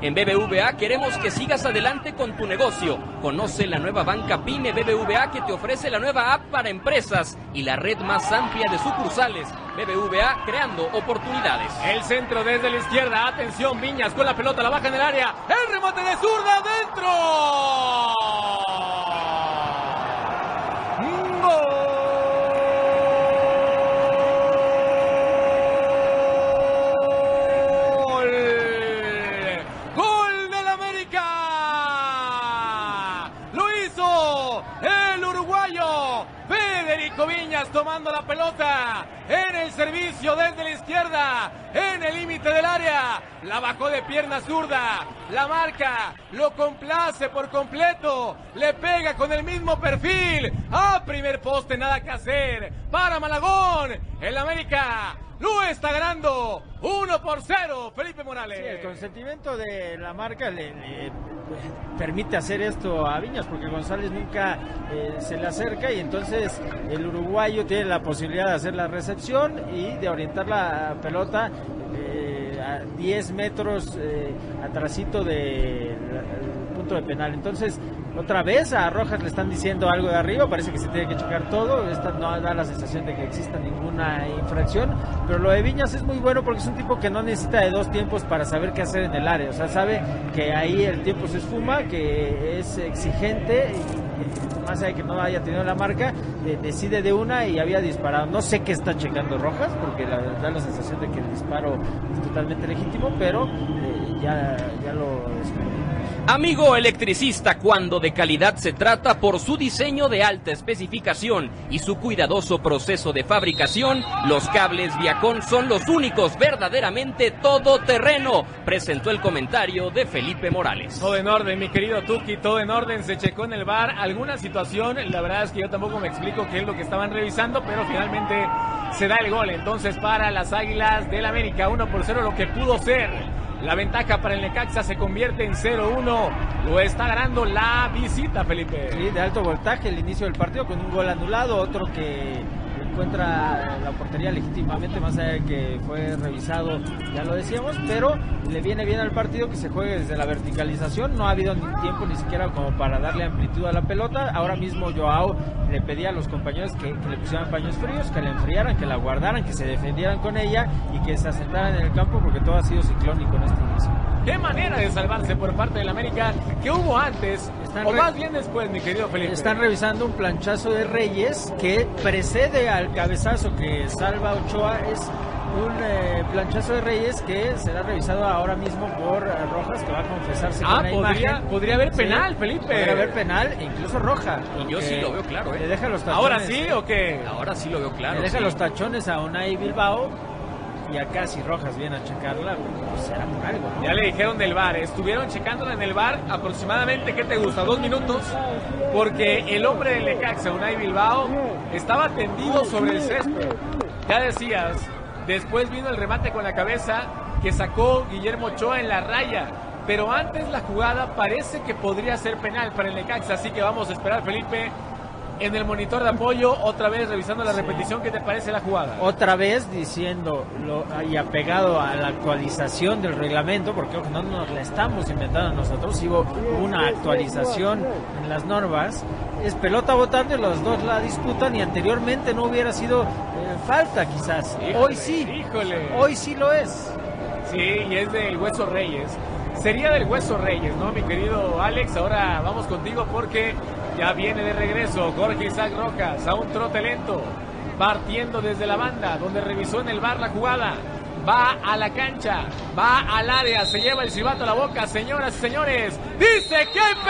En BBVA queremos que sigas adelante con tu negocio. Conoce la nueva banca PYME BBVA que te ofrece la nueva app para empresas y la red más amplia de sucursales. BBVA creando oportunidades. El centro desde la izquierda. Atención, Viñas con la pelota, la baja en el área. El remate de zurda dentro. Viñas tomando la pelota en el servicio desde la izquierda, en el límite del área, la bajó de pierna zurda, la marca, lo complace por completo, le pega con el mismo perfil, a primer poste, nada que hacer, para Malagón, el América lo está ganando 1-0, Felipe Morales. Sí, el consentimiento de la marca le permite hacer esto a Viñas, porque González nunca se le acerca, y entonces el uruguayo tiene la posibilidad de hacer la recepción y de orientar la pelota a 10 metros atrasito del punto de penal. Entonces, otra vez a Rojas le están diciendo algo de arriba, parece que se tiene que checar todo, esta no da la sensación de que exista ninguna infracción, pero lo de Viñas es muy bueno porque es un tipo que no necesita de dos tiempos para saber qué hacer en el área, o sea, sabe que ahí el tiempo se esfuma, que es exigente, y más allá de que no haya tenido la marca, decide de una y había disparado. No sé qué está checando Rojas, porque da la sensación de que el disparo es totalmente legítimo, pero ya lo descubrimos. Amigo electricista, cuando de calidad se trata, por su diseño de alta especificación y su cuidadoso proceso de fabricación, los cables Viacon son los únicos verdaderamente todoterreno, presentó el comentario de Felipe Morales. Todo en orden, mi querido Tuki, todo en orden, se checó en el VAR alguna situación, la verdad es que yo tampoco me explico qué es lo que estaban revisando, pero finalmente se da el gol, entonces para las Águilas del América, 1-0 lo que pudo ser. La ventaja para el Necaxa se convierte en 0-1. Lo está ganando la visita, Felipe. Sí, de alto voltaje el inicio del partido con un gol anulado, otro que encuentra la portería legítimamente, más allá de que fue revisado, ya lo decíamos, pero le viene bien al partido que se juegue desde la verticalización. No ha habido ni tiempo ni siquiera como para darle amplitud a la pelota. Ahora mismo Joao le pedía a los compañeros que le pusieran paños fríos, que la enfriaran, que la guardaran, que se defendieran con ella y que se asentaran en el campo, porque todo ha sido ciclónico en este inicio. Qué manera de salvarse por parte del América que hubo antes, más bien después, mi querido Felipe. Están revisando un planchazo de Reyes que precede al cabezazo que salva Ochoa. Es un planchazo de Reyes que será revisado ahora mismo por Rojas, que va a confesarse con la imagen. Podría haber penal, sí, Felipe. Podría haber penal e incluso roja. Y yo sí lo veo claro, Le deja los tachones. ¿Ahora sí o qué? Ahora sí lo veo claro. Le deja los tachones a Unai Bilbao. Y acá si Rojas viene a checarla, pues será por algo, ¿no? Ya le dijeron del VAR, estuvieron checándola en el VAR aproximadamente, ¿qué te gusta? 2 minutos, porque el hombre del Necaxa, Unai Bilbao, estaba tendido sobre el césped. Ya decías, después vino el remate con la cabeza que sacó Guillermo Ochoa en la raya, pero antes la jugada parece que podría ser penal para el Necaxa, así que vamos a esperar, Felipe. En el monitor de apoyo, otra vez revisando la repetición, ¿qué te parece la jugada? Otra vez diciendo y apegado a la actualización del reglamento, porque no nos la estamos inventando nosotros, hubo una actualización en las normas, es pelota botando y los dos la disputan, y anteriormente no hubiera sido falta quizás. Híjole, hoy sí, hoy sí lo es. Sí, y es del Hueso Reyes. Sería del Hueso Reyes, ¿no, mi querido Alex? Ahora vamos contigo porque ya viene de regreso Jorge Isaac Rojas a un trote lento, partiendo desde la banda, donde revisó en el VAR la jugada. Va a la cancha, va al área, se lleva el silbato a la boca, señoras y señores. Dice que hay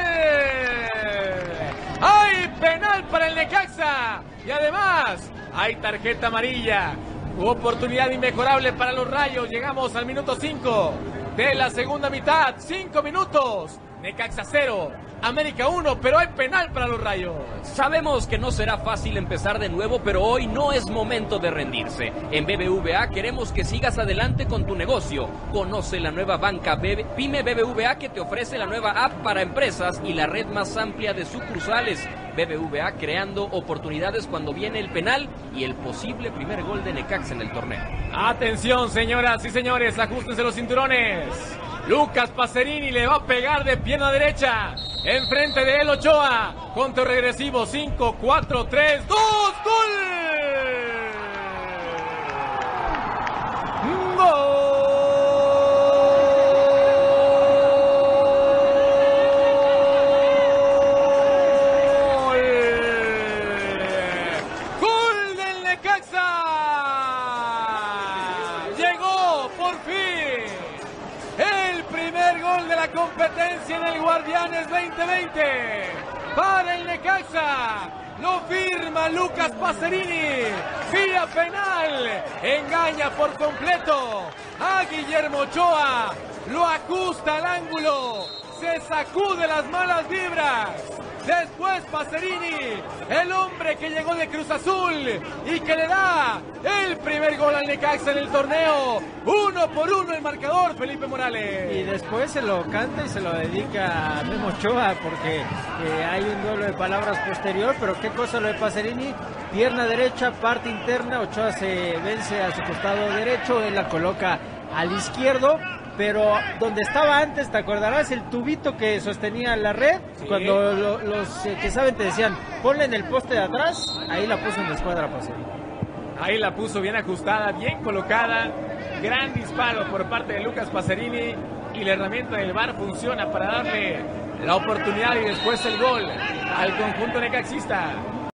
penal. ¡Hay penal para el Necaxa! Y además, hay tarjeta amarilla. Oportunidad inmejorable para los Rayos. Llegamos al minuto 5 de la segunda mitad. 5 minutos. Necaxa 0, América 1, pero hay penal para los Rayos. Sabemos que no será fácil empezar de nuevo, pero hoy no es momento de rendirse. En BBVA queremos que sigas adelante con tu negocio. Conoce la nueva banca PYME BBVA que te ofrece la nueva app para empresas y la red más amplia de sucursales. BBVA creando oportunidades cuando viene el penal y el posible primer gol de Necaxa en el torneo. Atención, señoras y señores, ajustense los cinturones. Lucas Pacerini le va a pegar de pierna derecha. Enfrente de él Ochoa. Conteo regresivo. 5, 4, 3, 2. ¡Gol! ¡Gol! ¡Gol del Necaxa! Llegó por fin el primer gol de la competencia en el Guardianes 2020 para el Necaxa. Lo firma Lucas Pacerini vía penal. Engaña por completo a Guillermo Ochoa. Lo ajusta al ángulo. Se sacude las malas vibras. Después Pacerini, el hombre que llegó de Cruz Azul y que le da el primer gol al Necaxa en el torneo. 1-1 el marcador, Felipe Morales. Y después se lo canta y se lo dedica a Memo Ochoa porque hay un duelo de palabras posterior, pero qué cosa lo de Pacerini. Pierna derecha, parte interna, Ochoa se vence a su costado derecho, él la coloca al izquierdo. Pero donde estaba antes, ¿te acordarás? El tubito que sostenía la red, sí. Cuando los que saben te decían, ponle en el poste de atrás, ahí la puso en la escuadra Pacerini. Ahí la puso bien ajustada, bien colocada, gran disparo por parte de Lucas Pacerini y la herramienta del VAR funciona para darle la oportunidad y después el gol al conjunto necaxista.